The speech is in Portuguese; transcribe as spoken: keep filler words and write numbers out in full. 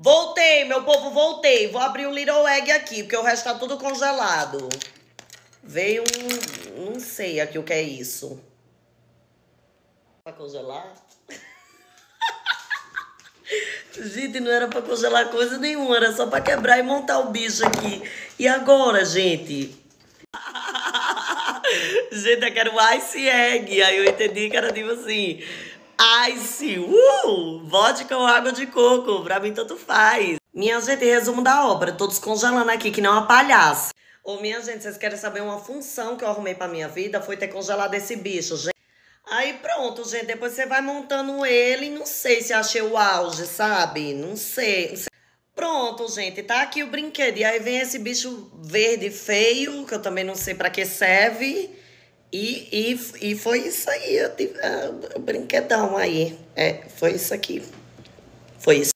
Voltei, meu povo, voltei. Vou abrir o Little Egg aqui, porque o resto tá tudo congelado. Veio um... não sei aqui o que é isso. Pra congelar? Gente, não era pra congelar coisa nenhuma, era só pra quebrar e montar o bicho aqui. E agora, gente? Gente, eu quero Ice Egg. Aí eu entendi que era tipo assim... Ice, uh! Vodka ou água de coco, pra mim tanto faz. Minha gente, resumo da obra, tô descongelando aqui que nem uma palhaça. Ô, minha gente, vocês querem saber uma função que eu arrumei pra minha vida? Foi ter congelado esse bicho, gente. Aí pronto, gente, depois você vai montando ele, não sei se achei o auge, sabe? Não sei, não sei. Pronto, gente, tá aqui o brinquedo. E aí vem esse bicho verde feio, que eu também não sei pra que serve. E, e, e foi isso aí, eu tive, ah, o brinquedão aí. É, foi isso aqui. Foi isso.